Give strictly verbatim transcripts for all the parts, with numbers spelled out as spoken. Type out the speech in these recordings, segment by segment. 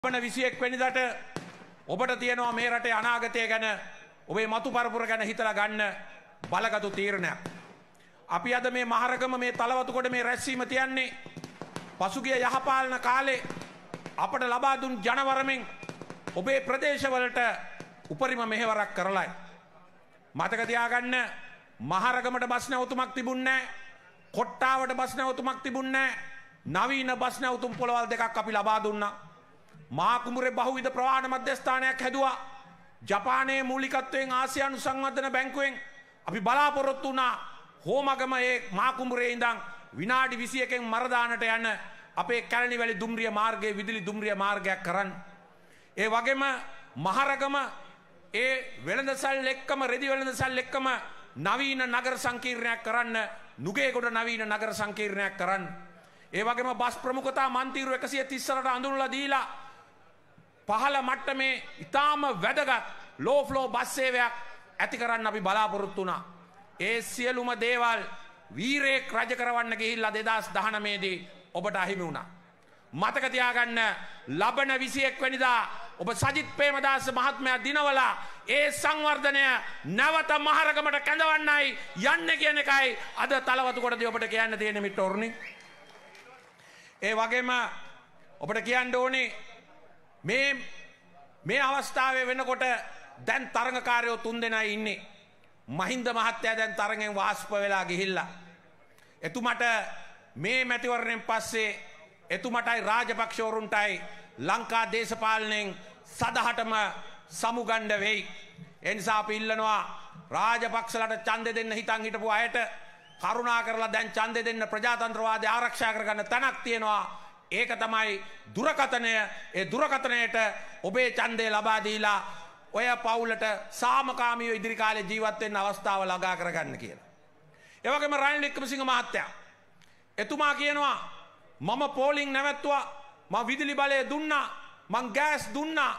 වන විසිඑක් වෙනිදාට ඔබට තියෙනවා මේ රටේ අනාගතය ගැන ඔබේ මතු පරපුර ගැන හිතලා ගන්න බලගතු තීරණයක්. අපි අද මේ මහරගම මේ තලවතුකොට මේ රැස්වීම තියන්නේ පසුගිය යහපාලන කාලේ අපට ලබා දුන් ජනවරමෙන් ඔබේ ප්‍රදේශවලට උපරිම මෙහෙවරක් කරලයි. මතක තියාගන්න මහරගමට බස් නැවතුමක් තිබුණේ නැහැ. කොට්ටාවට බස් නැවතුමක් තිබුණේ නැහැ. නවීන බස් නැවතුම් පොළවල් දෙකක් අපි ලබා දුන්නා. මහා කුඹුරේ බහුවිධ ප්‍රවාහන මධ්‍යස්ථානයක් හැදුවා. ජපානයේ මූලිකත්වයෙන් ආසියානු සංවර්ධන බැංකුවෙන් අපි බලාපොරොත්තු වුණා හෝමගම ඒ මහා කුඹුරේ ඉඳන් විනාඩි විසිඑකෙන් මරදානට යන අපේ කැලණිවැලි දුම්රිය මාර්ගයේ විදුලි දුම්රිය මාර්ගයක් කරන්න. ඒ වගේම මහරගම ඒ වෙළඳසල් එක්කම රෙදි වෙළඳසල් එක්කම නවීන නගර සංකීර්ණයක් කරන්න, නුගේගොඩ නවීන නගර සංකීර්ණයක් කරන්න. ඒ වගේම බස් ප්‍රමුඛතා මන්තිරු එකසිය තිස්සකට අඳුනලා දීලා පහළ මට්ටමේ ඉතාම වැදගත් ලෝ ෆ්ලෝ බස් සේවයක් ඇති කරන්න අපි බලාපොරොත්තු වුණා. ඒ සියලුම දේවල් වීරයෙක් රජ කරවන්න ගිහිල්ලා දෙදාස් දහනවය දී ඔබට අහිමි වුණා. මතක තියාගන්න ලබන විසිඑක් වෙනිදා ඔබ සජිත් ප්‍රේමදාස මහත්මයා දිනවලා ඒ සංවර්ධනය නැවත මහරගමට කැඳවන්නයි යන්නේ කියන එකයි අද තලවතුකොටදී ඔබට කියන්න තියෙන මිට්ටෝර්නි. ඒ වගේම ඔබට කියන්න ඕනේ මේ මේ අවස්ථාවේ වෙනකොට දැන් තරඟකාරයෝ තුන් දෙනයි ඉන්නේ. මහින්ද මහත්තයා දැන් තරගෙන් වාෂ්ප වෙලා ගිහිල්ලා. එතුමට මේ මැතිවරණයෙන් පස්සේ එතුමටයි රාජපක්ෂවරුන්ටයි ලංකා දේශපාලනයෙන් සදහටම සමුගණ්ඩ වෙයි. ඒ නිසා අපි ඉල්ලනවා රාජපක්ෂලට ඡන්දෙ දෙන්න හිතන් හිටපු අයට කරුණා කරලා දැන් ඡන්දෙ දෙන්න ප්‍රජාතන්ත්‍රවාදය ආරක්ෂා කරගන්න තැනක් තියෙනවා. ඒක තමයි දුරකථනය. ඒ දුරකථනයට ඔබේ ඡන්දය ලබා දීලා ඔය පවුලට සාමකාමීව ඉදිරි කාලේ ජීවත් වෙන්න අවස්ථාව ළඟා කරගන්න කියලා. ඒ වගේම රනිල් වික්‍රමසිංහ මහත්තයා එතුමා කියනවා මම පෝලිං නැවැත්තුවා, මම විදුලි බලය දුන්නා, මං ගෑස් දුන්නා,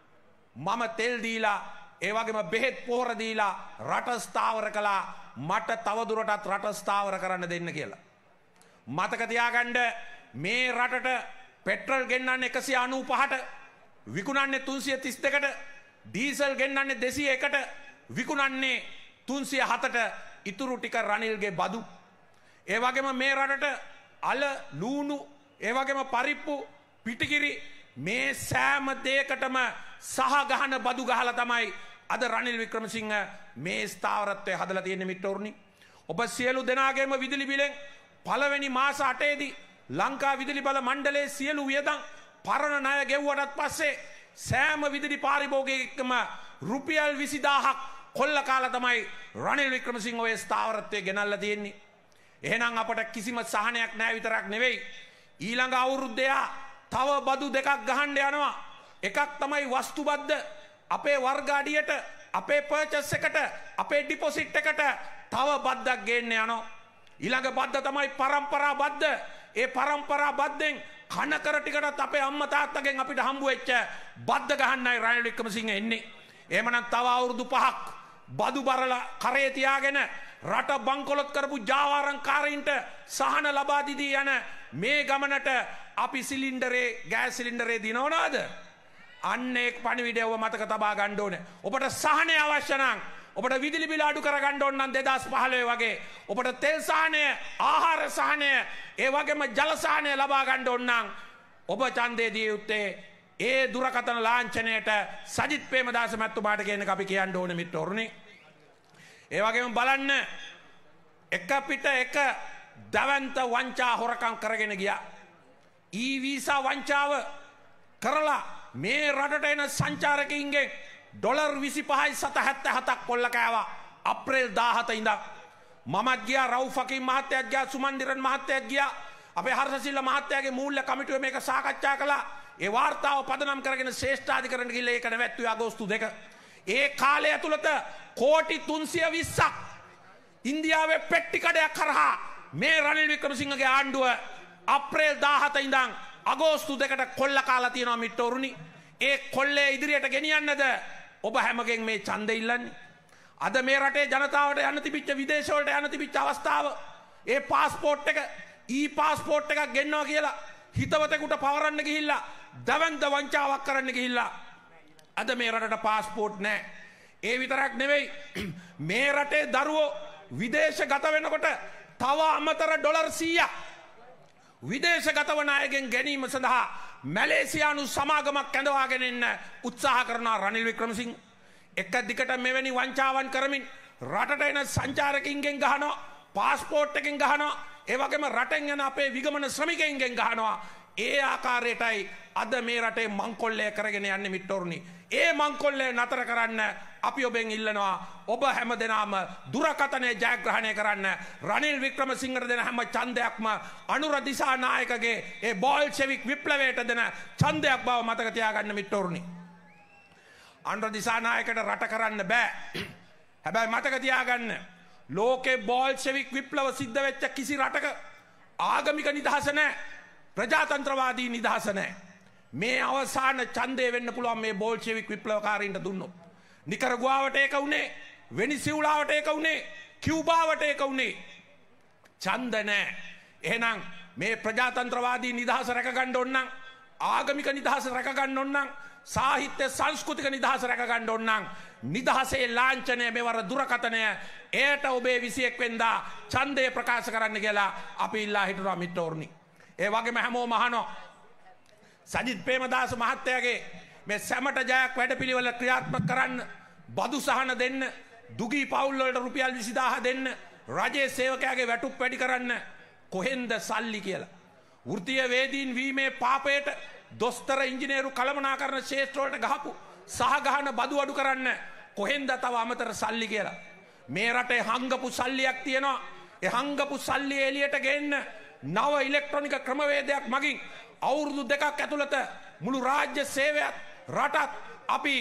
මම තෙල් දීලා ඒ වගේම බෙහෙත් පොහොර දීලා රට ස්ථාවර කළා, මට තවදුරටත් රට ස්ථාවර කරන්න දෙන්න කියලා. මතක තියාගන්න මේ රටට පෙට්‍රල් ගෙන්නන්නේ එකසිය අනූපහට, විකුණන්නේ තුන්සිය තිස් දෙකට, ඩීසල් ගෙන්නන්නේ දෙසිය එකට, විකුණන්නේ තුන්සිය හතට. ඉතුරු ටික රනිල්ගේ බදු. ඒ වගේම මේ රටට අල, ලූණු, ඒ වගේම පරිප්පු, පිටිකිරි මේ සෑම දෙයකටම සහ ගහන බදු ගහලා තමයි අද රනිල් වික්‍රමසිංහ මේ ස්ථාවරත්වය හදලා තියෙන මිට්ටෝර්නි. ඔබ සියලු දෙනාගේම විදුලි බිලෙන් පළවෙනි මාස අටේදී ලංකා විදුලි බල මණ්ඩලයේ සියලු වියදම් පරණ ණය ගෙවුවටත් පස්සේ සෑම විදුලි පාරිභෝගිකයෙක්ම රුපියල් විසිදාහක් කොල්ල කාලා තමයි රනිල් වික්‍රමසිංහ ඔය ස්ථාවරත්වය ගෙනල්ලා තියෙන්නේ. එහෙනම් අපට කිසිම සහනයක් නැහැ විතරක් නෙවෙයි, ඊළඟ අවුරුද්දේ තව බදු දෙකක් ගහන්න යනවා. එකක් තමයි වස්තු බද්ද. අපේ වර්ග අඩියට, අපේ පර්චස් එකට, අපේ ඩිපොසිට් එකට තව බද්දක් ගේන්න යනවා. ඊළඟ බද්ද තමයි පරම්පරා බද්ද. ඒ පරම්පරා බද්දෙන් කනකර ටිකටත් අපේ අම්මා තාත්තගෙන් අපිට හම්බ වෙච්ච බද්ද ගහන්නයි රනිල් වික්‍රමසිංහ එන්නේ. එහෙමනම් තව අවුරුදු පහක් බදු බරලා කරේ තියාගෙන රට බංකොලොත් කරපු ජාවාරම්කාරීන්ට සහන ලබා දීදී යන මේ ගමනට අපි සිලින්ඩරේ ගෑස් සිලින්ඩරේ දිනවනවද? අන්න ඒක පණිවිඩය ඔබ මතක තබා ගන්න ඕනේ. ඔබට සහනය අවශ්‍ය නම්, ඔබට විදුලි බිල අඩු කර ගන්න ඕන නම් දෙදාස් පහළොව වගේ, ඔබට තෙල් සහනය, ආහාර සහනය, ඒ වගේම ජල සහනය ලබා ගන්න ඕන නම් ඔබ ඡන්දේ දිය යුත්තේ ඒ දුරකථන ලාංඡනයට සජිත් ප්‍රේමදාස මැතිතුමාට කියන එක අපි කියන්න ඕනේ මිත්‍රෝරුනි. ඒ වගේම බලන්න එක පිට එක දවන්ත වංචා හොරකම් කරගෙන ගියා. ඊ වීසා වංචාව කරලා මේ රටට එන සංචාරකයින්ගෙන් ඩොලර් විසිපහයි සත හැත්තෑ හතක් කොල්ල කෑවා අප්‍රේල් දාහත ඉඳන්. මමත් ගියා, රවුෆ් හකීම් මහත්තයාත් ගියා, සුමන්දිරන් මහත්තයාත් ගියා. අපේ හර්ෂසිල්ල මහත්තයාගේ මූල්‍ය කමිටුව මේක සාකච්ඡා කළා. ඒ වාර්තාව පදනම් කරගෙන ශ්‍රේෂ්ඨාධිකරණයට ගිහිල්ලා ඒක නැවැත්තුවේ අගෝස්තු දෙක. ඒ කාලය ඇතුළත කෝටි තුන්සිය විස්සක් ඉන්දියාවේ පෙට්ටි කඩයක් කරහා මේ රනිල් වික්‍රමසිංහගේ ආණ්ඩුව අප්‍රේල් දාහත ඉඳන් අගෝස්තු දෙකට කොල්ල කාලා තියෙනවා මිට්ටෝරුනි. ඒ කොල්ලේ ඉදිරියට ගෙනියන්නද ඔබ හැමගෙන් මේ ඡන්දෙ ඉල්ලන්නේ? අද මේ රටේ ජනතාවට යන්න තිබිච්ච විදේශ වලට යන්න තිබිච්ච අවස්ථාව, ඒ පාස්පෝර්ට් එක, ඊ පාස්පෝර්ට් එකක් ගෙන්නවා කියලා හිතවතෙකුට පවරන්න ගිහිල්ලා දවන්ත වංචාවක් කරන්න ගිහිල්ලා අද මේ රටට පාස්පෝර්ට් නැහැ. ඒ විතරක් නෙවෙයි මේ රටේ දරුවෝ විදේශගත වෙනකොට තව අමතර ඩොලර් සීයක් විදේශගත වන අයගෙන් ගැනීම සඳහා මැලේසියානු සමාගමක් කැඳවාගෙන එන්න උත්සාහ කරන රනිල් වික්‍රමසිංහ එක දිගට මෙවැනි වංචාවන් කරමින් රටට එන සංචාරකින්ගෙන් ගහනවා පාස්පෝර්ට් එකෙන් ගහනවා ඒ වගේම රටෙන් යන අපේ විගමන ශ්‍රමිකයින්ගෙන් ගහනවා. ඒ ආකාරයටයි අද මේ රටේ මංකොල්ලය කරගෙන යන්නේ මිට්ටෝරුනි. ඒ මංකොල්ලය නතර කරන්න අපි ඔබෙන් ඉල්ලනවා ඔබ හැම දෙනාම දුරකථනය ජයග්‍රහණය කරන්න. රනිල් වික්‍රමසිංහට දෙන හැම ඡන්දයක්ම අනුර දිසානායකගේ ඒ බෝල්ෂෙවික් විප්ලවයට දෙන ඡන්දයක් බව මතක තියාගන්න මිට්ටෝරුනි. අනුර දිසානායකට රට කරන්න බෑ. හැබැයි මතක තියාගන්න ලෝකේ බෝල්ෂෙවික් විප්ලව සිද්ධ වෙච්ච කිසි රටක ආගමික නිදහස නැහැ. ප්‍රජාතන්ත්‍රවාදී නිදහස නැහැ. මේ අවසාන ඡන්දය වෙන්න පුළුවන් මේ බෝල්ෂෙවික් විප්ලවකාරීන්ට දුන්නොත්. නිකරගුවාවට ඒක උනේ, වෙනිසියුලාවට ඒක උනේ, කියුබාවට ඒක උනේ. ඡන්ද නැහැ. එහෙනම් මේ ප්‍රජාතන්ත්‍රවාදී නිදහස රැකගන්න ඕන නම්, ආගමික නිදහස රැකගන්න ඕන නම්, සාහිත්‍ය සංස්කෘතික නිදහස රැකගන්න ඕන නම් නිදහසේ ලාංඡනය මෙවර දුරකථනය එයට ඔබේ විසියෙක් වෙනිදා ඡන්දය ප්‍රකාශ කරන්න කියලා අපි ඉල්ලා හිටුවා මිට්ටෝරුනි. ඒ වගේම හැමෝම අහනවා සජිත් ප්‍රේමදාස මහත්තයාගේ මේ සැමට ජයක් වැඩපිළිවෙල ක්‍රියාත්මක කරන්න බදු සහන දෙන්න දුගී පවුල් වලට රුපියල් විසිදාහ දෙන්න රජයේ සේවකයාගේ වැටුප් වැඩි කරන්න කොහෙන්ද සල්ලි කියලා. වෘත්තීය වේදීන් වීමේ පාපයට දොස්තර ඉංජිනේරු කළමනාකරණ ශේෂ්ත්‍ර වලට ගහපු සහ ගහන බදු අඩු කරන්න කොහෙන්ද තව අමතර සල්ලි කියලා. මේ රටේ හංගපු සල්ලියක් තියෙනවා. ඒ හංගපු සල්ලි එළියට ගේන්න නව ඉලෙක්ට්‍රොනික ක්‍රමවේදයක් මගින් අවුරුදු දෙකක් ඇතුළත මුළු රාජ්‍ය සේවයත් රටත් අපි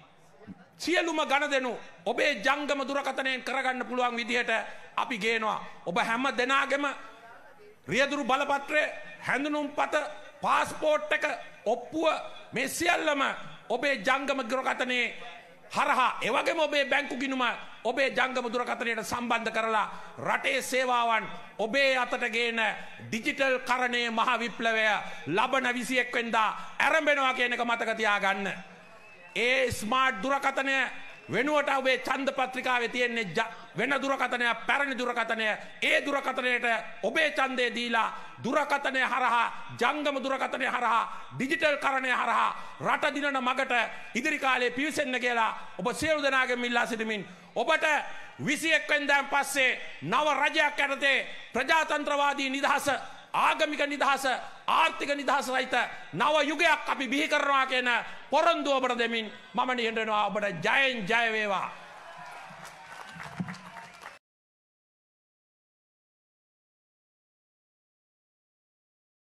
සියලුම ගණදෙනු ඔබේ ජංගම දුරකථනයෙන් කරගන්න පුළුවන් විදිහට අපි ගේනවා. ඔබ හැම දෙනාගේම රියදුරු බලපත්‍රය, හැඳුනුම්පත, පාස්පෝර්ට් එක, ඔප්පුව මේ සියල්ලම ඔබේ ජංගම දුරකථනයේ හරහා එවැගේම ඔබේ බැංකු ගිණුම ඔබේ ජංගම දුරකථනයට සම්බන්ධ කරලා රටේ සේවාවන් ඔබේ අතට ගේන ඩිජිටල් කරණයේ මහ විප්ලවය ලබන විසියෙක් වෙනිදා ආරම්භනවා කියන එක මතක තියාගන්න. ඒ ස්මාර්ට් දුරකථනය වෙනුවට ඔබේ ඡන්ද පත්‍රිකාවේ තියෙන්නේ වෙන දුරකථනය, පැරණි දුරකථනය. ඒ දුරකථනයට ඔබේ ඡන්දය දීලා දුරකථනය හරහා, ජංගම දුරකථනය හරහා, ඩිජිටල් කරණය හරහා රට දිනන මගට ඉදිරි කාලේ පිවිසෙන්න කියලා ඔබ සියලු දෙනාගෙන් ඉල්ලා සිටිමින් ඔබට විසියෙක් වෙනිදාන් පස්සේ නව රජයක් යටතේ ප්‍රජාතන්ත්‍රවාදී නිදහස, ආගමික නිදහස, ආර්ථික නිදහස සහිත නව යුගයක් අපි බිහි කරනවා කියන පොරොන්දු ඔබට දෙමින් මම නිහඬ වෙනවා. ඔබට ජයෙන් ජය වේවා.